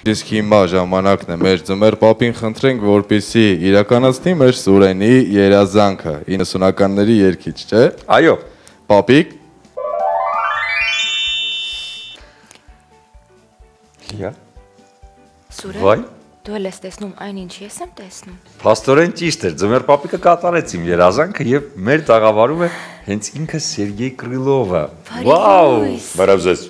Իսկ հիմա ժամանակն է մեր ձմեռ պապին խնդրենք, որպեսզի իրականացնի մեր Սուրենի երազանքը, 90-ականների երգիչ, չէ՞։ Այո։ Պապիկ։ Լիա։ Սուրեն, Վայ։ դու էլ ես տեսնում այն, ինչ ես եմ տեսնում։ Փաստորեն ճիշտ էր, ձմեռ պապիկը կատարեց իմ երազանքը եւ մեր տաղավարում է հենց ինքը Սերգեյ Կրիլովը։ Վաու, Բարավզես։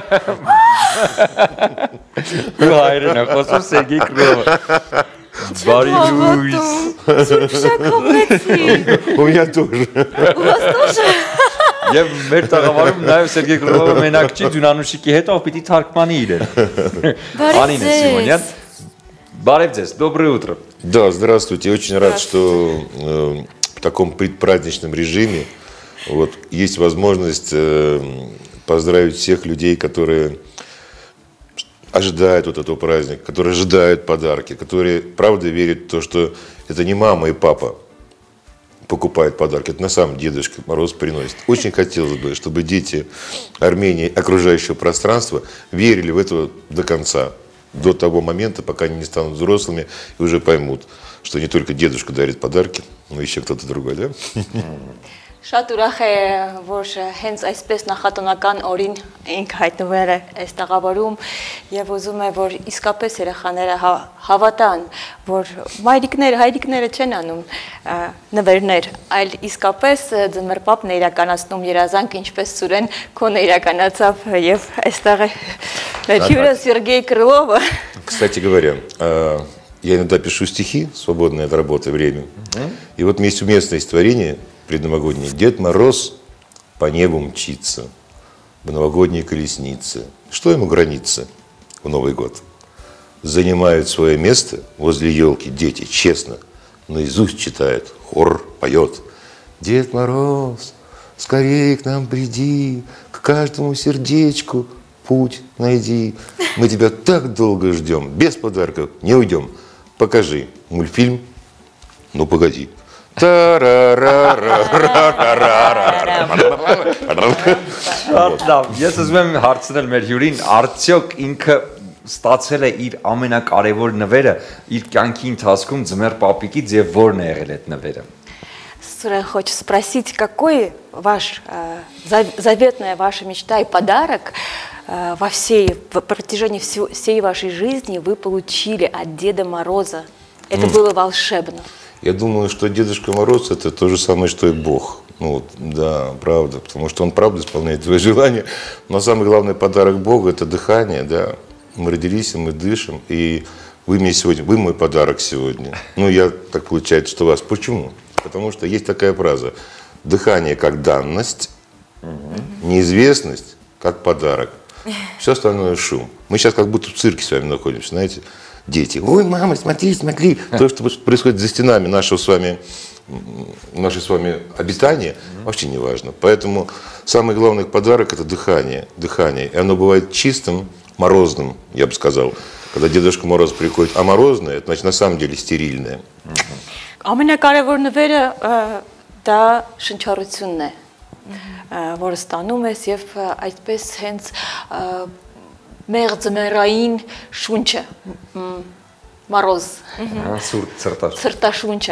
Ու հայրենը խոսում Սերգեյ Կրիլովը։ Բարի լույս։ Սուրբ շաքոպեցի։ У меня тоже. У вас тоже? Եվ մեր տաղավարում նաև Սերգեյ Կրիլովը մենակ չի, Ձյունանուշիկի հետ ով պիտի թարգմանի իրեն։ Անինե Սիմոնյան։ Բարև ձեզ, доброе утро. Да, здравствуйте. Очень рад, что в таком предпраздничном режиме вот, есть возможность поздравить всех людей, которые ожидают вот этого праздника, которые ожидают подарки, которые правда верят в то, что это не мама и папа покупают подарки, это на самом деле Дедушка Мороз приносит. Очень хотелось бы, чтобы дети Армении, окружающего пространства, верили в это до конца. До того момента, пока они не станут взрослыми и уже поймут, что не только дедушка дарит подарки, но еще кто-то другой, да? Շատ ուրախ է, որ հենց այսպես նախատոնական օրին ենք հայտնվել այս տաղավարում եւ ուզում է, որ իսկապես երեխաները հավատան, որ հայրիկները չեն անում նվերներ, այլ իսկապես ձմեռ պապն է իրականացնում երազանք, ինչպես Սուրեն քոնը իրականացավ եւ այստեղ է մեր հյուրը Սերգեյ Կրիլովը։ Кстати говоря, я иногда пишу стихи, свободное от работы время, и вот у меня есть уместное стихотворение предновогодний. Дед Мороз по небу мчится, в новогодней колеснице. Что ему границы в Новый год? Занимают свое место возле елки дети, честно, наизусть читают, хор поет. Дед Мороз, скорее к нам приди, к каждому сердечку путь найди. Мы тебя так долго ждем, без подарков не уйдем. Покажи мультфильм «Ну погоди». Շատ լավ, ես ուզում եմ հարցնել մեր հյուրին, արդյոք ինքը ստացել է իր ամենակարևոր նվերը իր կյանքի ընթացքում ձմեռ պապիկից եւ ո՞րն է եղել այդ նվերը։ Сурен, хочу спросить, какой ваш заветная ваша мечта и подарок во протяжении всей вашей жизни вы получили от Деда Мороза? Это было волшебно. Я думаю, что Дедушка Мороз это то же самое, что и Бог. Ну, да, правда, потому что он правда исполняет твои желания. Но самый главный подарок Бога это дыхание, да. Мы родились, и мы дышим, и вы мне сегодня, вы мой подарок сегодня. Ну, я так получается, что вас. Почему? Потому что есть такая фраза: дыхание как данность, неизвестность как подарок. Все остальное шум. Мы сейчас как будто в цирке с вами находимся, знаете. Дети, ой, мама, смотри, смотри. То, что происходит за стенами нашего с вами обитания, вообще не важно. Поэтому самый главный подарок это дыхание. Дыхание. И оно бывает чистым, морозным, я бы сказал. Когда Дедушка Мороз приходит, а морозное, это значит на самом деле стерильное. Ամենակարևոր նվերը դա շնչառությունն է, որը ստանում ես եւ այդպես հենց մեր ձմեռային շունչը, մորոզ, սրտաշունչը,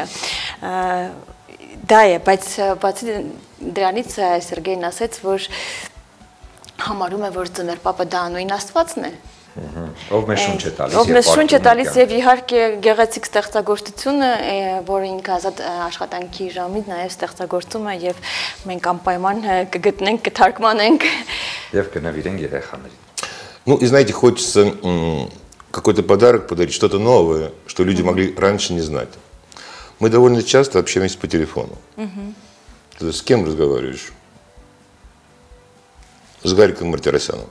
դա է, բայց բացի դրանից Սերգեյն ասաց, որ համարում է, որ ձմեռ պապը դա նույն Աստվածն է, Ով մեզ շունչ է տալիս, ով մեզ շունչ է տալիս եւ իհարկե գեղեցիկ ստեղծագործությունը, որը ինքը ազատ աշխատանքի ժամից նաեւ ստեղծագործում է եւ մենք անպայման կգտնենք, կթարգմանենք եւ կնվիրենք երեխաներին։ Ну, и знаете, хочется какой-то подарок подарить, что-то новое, что люди могли раньше не знать. Мы довольно часто общаемся по телефону. Ты с кем разговариваешь? С Гариком Мартиросяном.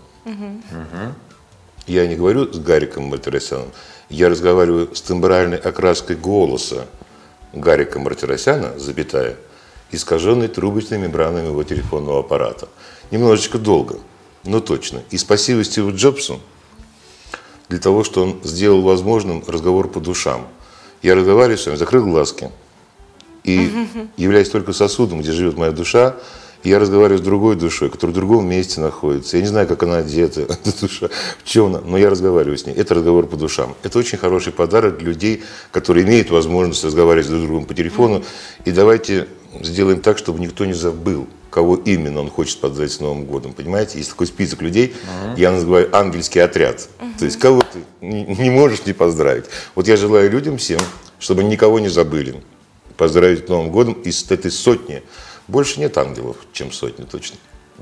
Я не говорю с Гариком Мартиросяном, я разговариваю с тембральной окраской голоса Гарика Мартиросяна, запятая, искаженной трубочной мембраной его телефонного аппарата. Немножечко долго, но точно. И спасибо Стиву Джобсу для того, что он сделал возможным разговор по душам. Я разговариваю с вами, закрыл глазки и являюсь только сосудом, где живет моя душа, Я разговариваю с другой душой, которая в другом месте находится. Я не знаю, как она одета, эта душа, в чем она, но я разговариваю с ней. Это разговор по душам. Это очень хороший подарок для людей, которые имеют возможность разговаривать друг с другом по телефону. И давайте сделаем так, чтобы никто не забыл, кого именно он хочет поздравить с Новым годом. Понимаете? Есть такой список людей, я называю ангельский отряд. То есть кого ты не можешь не поздравить. Вот я желаю людям всем, чтобы никого не забыли. Поздравить с Новым годом из этой сотни. Больше нет ангелов, чем сотни, точно.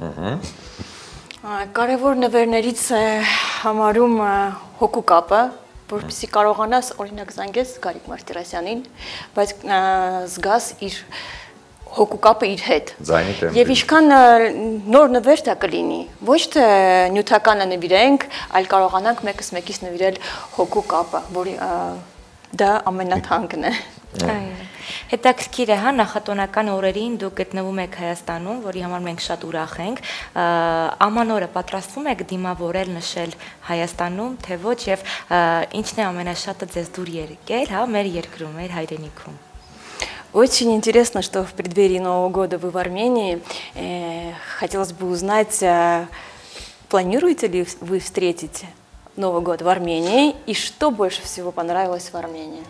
Կարևոր նվերներից է համարում հոգու կապը, որպեսզի կարողանաս օրինակ զանգես Գարիկ Մարտիրոսյանին, բայց զգաս իր հոգու կապը իր հետ։ Ձայնի տեմպը։ Եվ ինչքան նոր նվեր դա կլինի, ոչ թե նյութականը նվիրենք, այլ կարողանանք մեկս մեկից նվիրել հոգու կապը, որի դա ամենաթանկն է։ Այո։ Հետաքրքիր է, հա, նախատոնական օրերին դուք գտնվում եք Հայաստանում, որի համար մենք շատ ուրախ ենք։ Ամանորը պատրաստվում եք դիմավորել նշել Հայաստանում, թե ոչ, եւ ինչն է ամենաշատը ձեզ դուր եկել, հա, մեր երկրում, մեր հայրենիքում։ Очень интересно, что в преддверии Нового года вы в Армении. Хотелось бы узнать, планируете ли вы встретить Новый год в Армении и что больше всего понравилось в Армении?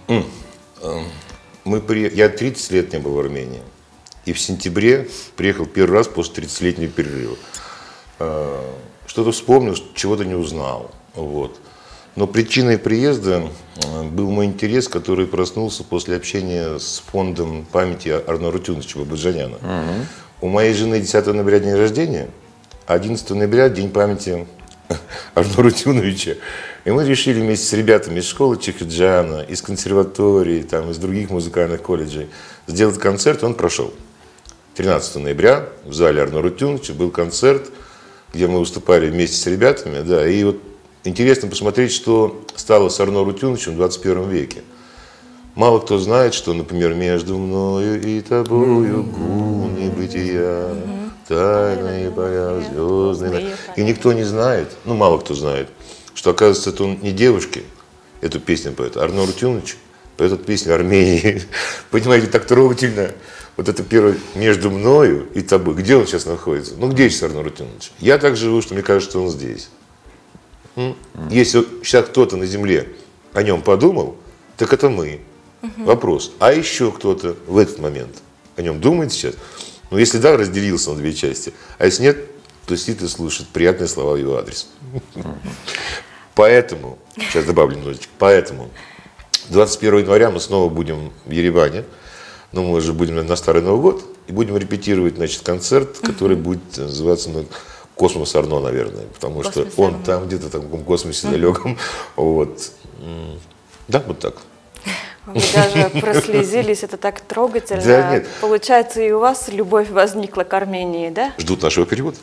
Я 30 лет не был в Армении. И в сентябре приехал первый раз после 30-летнего перерыва. Что-то вспомнил, чего-то не узнал. Вот. Но причиной приезда был мой интерес, который проснулся после общения с фондом памяти Арно Рутюновича Бабаджаняна. У моей жены 10 ноября день рождения, 11 ноября день памяти Арно Рутюновича. И мы решили вместе с ребятами из школы Чехиджана, из консерватории, там, из других музыкальных колледжей сделать концерт, и он прошел. 13 ноября в зале Арно Рутюновича был концерт, где мы выступали вместе с ребятами, да, и вот интересно посмотреть, что стало с Арно Рутюновичем в 21 веке. Мало кто знает, что, например, между мною и тобою гуни бытия, тайные поля, звездные. И никто не знает, ну мало кто знает, что, оказывается, это он не девушке эту песню поет, а Арно Рутюнович поет эту песню Армении. Понимаете, так трогательно. Вот это первое между мною и тобой. Где он сейчас находится? Ну, где сейчас Арно Рутюнович? Я так живу, что мне кажется, что он здесь. Если сейчас кто-то на земле о нем подумал, так это мы. Вопрос. А еще кто-то в этот момент о нем думает сейчас? Ну, если да, разделился на две части. А если нет, то сидит и слушает приятные слова в его адрес. Поэтому, сейчас добавлю немножечко, поэтому 21 января мы снова будем в Ереване, но мы уже будем на Старый Новый год, и будем репетировать, значит, концерт, который будет называться «Космос Арно», наверное, потому что он там где-то там в космосе далеком, вот. Да, вот так. Вы даже прослезились, это так трогательно. Да, нет. Получается, и у вас любовь возникла к Армении, да? Ждут нашего перевода.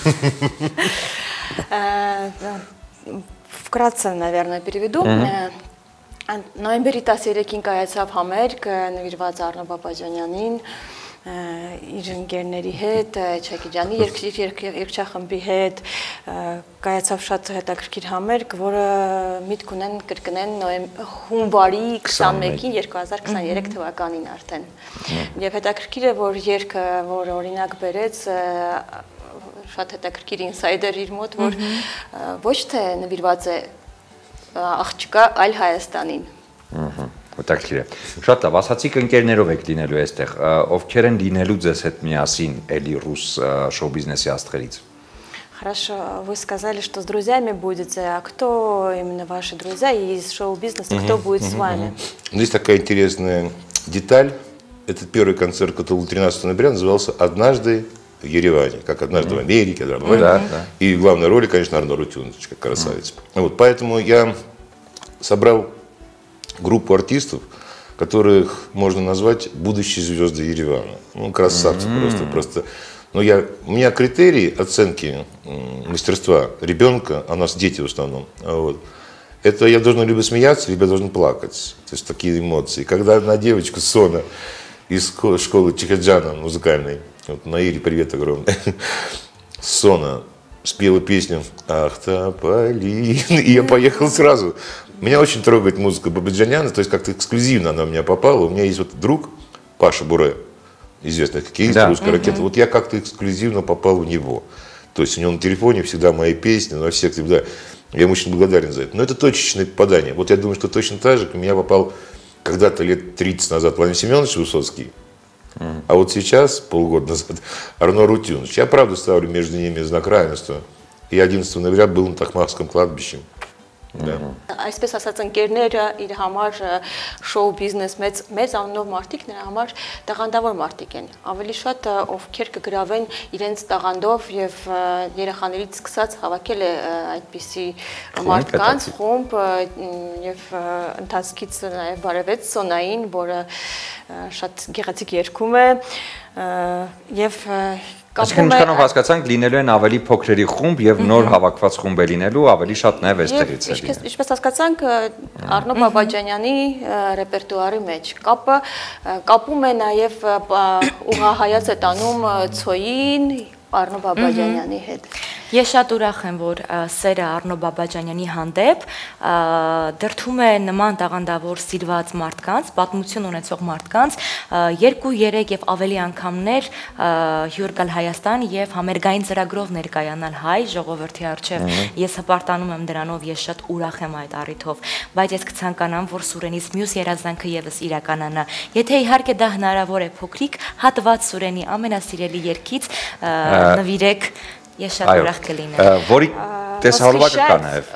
Вкратце, наверное, переведу. Նոյեմբերի 13-ին կայացավ համերգ նվիրված Արնո Բաբաջանյանին, իր ընկերների հետ, Չակիջանի երգչախմբի հետ, կայացավ շատ հետաքրքիր համերգ, որը միտք ունեն կրկնեն հունվարի 21-ին 2023 թվականին արդեն։ Եվ հետաքրքիր է, որ երգը, որ օրինակ բերեց, շատ հետաքրքիր ինսայդեր իր մոտ, որ ոչ թե նվիրված է աղջկա այլ Հայաստանին։ Հետաքրքիր է։ Շատ լավ, ասացիք ընկերներով եք լինելու այստեղ, ովքեր են լինելու ձեզ հետ միասին էլի ռուս շոու-բիզնեսի աստղերից։ Хорошо, вы сказали, что с друзьями будете, а кто именно ваши друзья из шоу-бизнеса, кто будет с вами? Здесь такая интересная деталь. Этот первый концерт, который был 13 ноября, назывался «Однажды в Ереване», как «Однажды в Америке», и в главной роли, конечно, Арно Рутюнович, как красавец. Вот, поэтому я собрал группу артистов, которых можно назвать будущие звезды Еревана. Ну, красавцы просто. Но у меня критерии оценки мастерства ребенка, а у нас дети в основном, вот, это я должен либо смеяться, либо я должен плакать. То есть такие эмоции. Когда одна девочка, Сона, из школы Чехиджана музыкальной, вот, Наире привет огромный, Сона спела песню «Ах, тополин», и я поехал сразу. Меня очень трогает музыка Бабаджаняна, то есть как-то эксклюзивно она у меня попала. У меня есть вот друг Паша Буре, известный хоккеист, Да. русская ракета. Вот я как-то эксклюзивно попал в него. То есть у него на телефоне всегда мои песни, на всех, да. Я ему очень благодарен за это. Но это точечное попадание. Вот я думаю, что точно так же к меня попал когда-то лет 30 назад Владимир Семенович Высоцкий. А вот сейчас, полгода назад, Арно Рутюнович. Я правда ставлю между ними знак равенства. И 11 ноября был на Тахмакском кладбище. Да. Այսպես ասած ընկերները իր համար շոու բիզնես մեծ անունով մարդիկ նրա համար տաղանդավոր մարդիկ են ավելի շատ ովքեր կգրավեն իրենց տաղանդով եւ երեխաներից սկսած հավաքել է այդպիսի մարդկանց խումբ եւ ընթացքից նաեւ բարևեց Սոնային, որը շատ գեղեցիկ երգում է եւ Այսինքն ինչքանով հասկացանք լինելու են ավելի փոքրերի խումբ եւ նոր հավաքված խումբ է լինելու ավելի շատ նաեւ այստեղից է լինելու։ Ինչպես հասկացանք Արնո Բաբաջանյանի ռեպերտուարի մեջ կապում է նաեւ ուղղահայաց է տանում Ցոյին Արնո Բաբաջանյանի հետ։ Ես շատ ուրախ եմ, որ սերը Արնո Բաբաջանյանի հանդեպ դրդում է նման տաղանդավոր սիրված մարդկանց, պատմություն ունեցող մարդկանց 2-3 եւ ավելի անգամներ հյուր գալ Հայաստան եւ համերգային ծրագրով ներկայանալ հայ ժողովրդի առջեւ։ Ես հպարտանում եմ դրանով, ես շատ ուրախ եմ այդ առիթով, բայց ես կցանկանամ, որ Սուրենից մյուս երազանքը եւս իրականանա։ Եթե իհարկե դա հնարավոր է, փոքրիկ հատված Սուրենի ամենասիրելի երգից նվիրեք Ես շատ ուրախ կլինեմ։ Որի տեսահոլովակը կա նաև,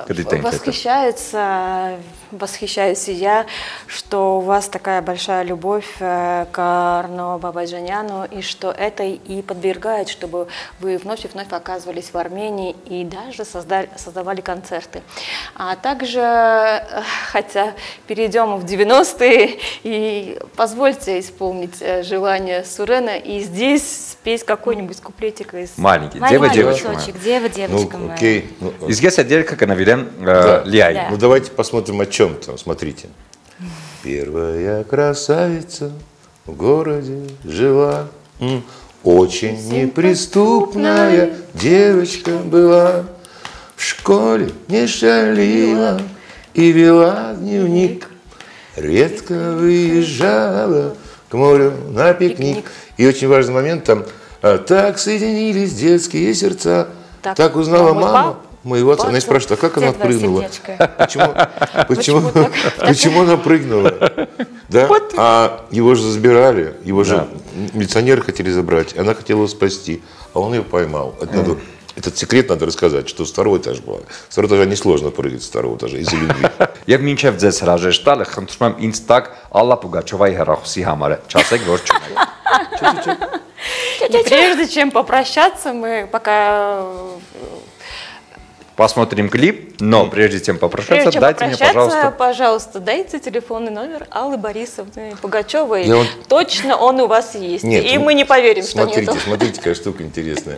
կդիտենք Восхищаюсь и я, что у вас такая большая любовь к Арно Бабаджаняну, и что это и подвергает, чтобы вы вновь и вновь оказывались в Армении и даже создавали концерты. А также, хотя перейдем в 90-е, и позвольте исполнить желание Сурена и здесь спеть какой-нибудь куплетик из... Маленький, дева-девочка моя. Дева-девочка моя. Окей. Из Геса Делька Канавирем Лиай. Ну давайте посмотрим о чем там. Смотрите. Первая красавица в городе жила, очень неприступная девочка была, в школе не шалила и вела дневник, редко выезжала к морю на пикник. И очень важный момент там, так соединились детские сердца, так узнала мама моего отца. Она спрашивает, а как она прыгнула? Почему она прыгнула? Да? А его же забирали, его же милиционеры хотели забрать, она хотела его спасти, а он ее поймал. Этот секрет надо рассказать, что с второго этажа было. С второго этажа несложно прыгать с второго этажа из-за любви. Եվ մինչև ձեզ հրաժեշտ տալը խնդրում եմ ինձ տակ Ալլա Պուգաչովայի հեռախոսի համարը, չասեք որ չունեք։ Прежде чем попрощаться, мы пока... Посмотрим клип, но прежде чем попрощаться, дайте мне, пожалуйста, дайте телефонный номер Аллы Борисовны Пугачевой. Точно он у вас есть. Нет, и мы не поверим, что нет. Смотрите, какая штука интересная.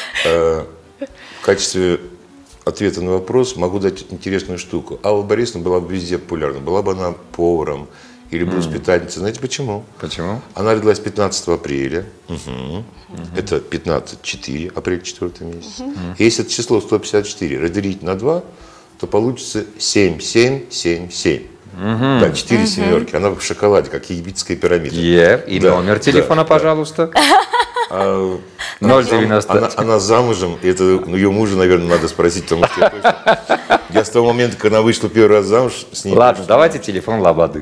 В качестве ответа на вопрос могу дать интересную штуку. Алла Борисовна была бы везде популярна. Была бы она поваром или воспитательницей. Знаете почему? Почему? Она родилась 15 апреля. Это 15-4, апрель 4 месяц. Если это число 154 разделить на 2, то получится 7-7-7-7. Да, 4 семерки. Она в шоколаде, как египетская пирамида. И номер телефона, пожалуйста. 090. Она замужем, и это ее мужа, наверное, надо спросить, потому что я с того момента, когда она вышла первый раз замуж, с ней... Ладно, давайте телефон Лободы.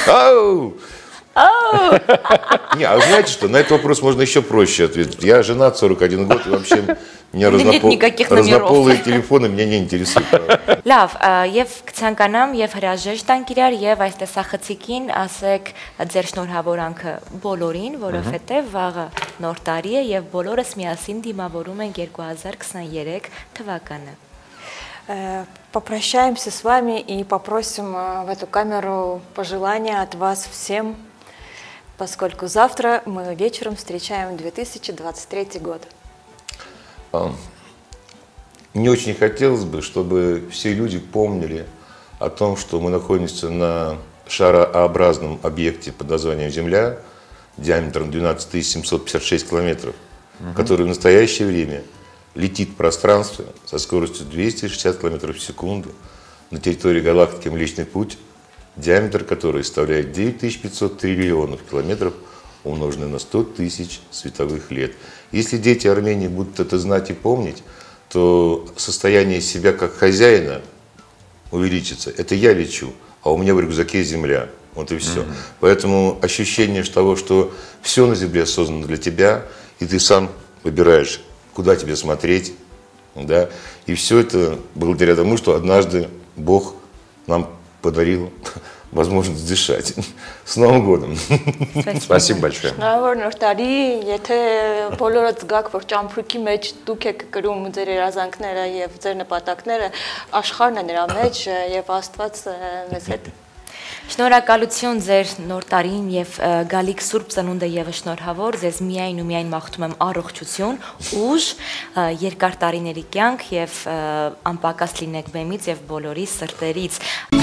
Не, а вы знаете что, на этот вопрос можно еще проще ответить. Я женат 41 год, и вообще меня разнополые телефоны меня не интересуют. Լավ, եւ կցանկանամ եւ հրաժեշտ տանք իրար եւ այս տեսախցիկին ասեք ձեր շնորհավորանքը բոլորին, որովհետեւ վաղը նոր տարի է եւ բոլորս միասին դիմավորում ենք 2023 թվականը։ Попрощаемся с вами и попросим в эту камеру пожелания от вас всем, поскольку завтра мы вечером встречаем 2023 год. Мне очень хотелось бы, чтобы все люди помнили о том, что мы находимся на шарообразном объекте под названием Земля, диаметром 12 756 километров, который в настоящее время летит в пространстве со скоростью 260 км в секунду на территории галактики Млечный Путь, диаметр которой составляет 9500 триллионов километров умноженное на 100 тысяч световых лет. Если дети Армении будут это знать и помнить, то состояние себя как хозяина увеличится. Это я лечу, а у меня в рюкзаке земля. Вот и все. Поэтому ощущение того, что все на земле создано для тебя, и ты сам выбираешь, куда тебе смотреть. Да? И все это благодаря тому, что однажды Бог нам подарил возможность дышать. С Новым годом! Спасибо большое. Շնորհավոր նոր տարի, եթե բոլորը զգաք, որ ճամփրուկի մեջ դուք եք կրում ձեր երազանքները եւ ձեր նպատակները, աշխարհն է նրա մեջ եւ Աստված մեզ հետ։ Շնորհակալություն ձեր նոր տարին եւ գալիք Սուրբ Ծնունդը եւս շնորհավոր, ձեզ միայն ու միայն մաղթում եմ առողջություն, ուժ, երկար տարիների կյանք եւ անպակաս լինեք բեմից եւ բոլորի սրտերից։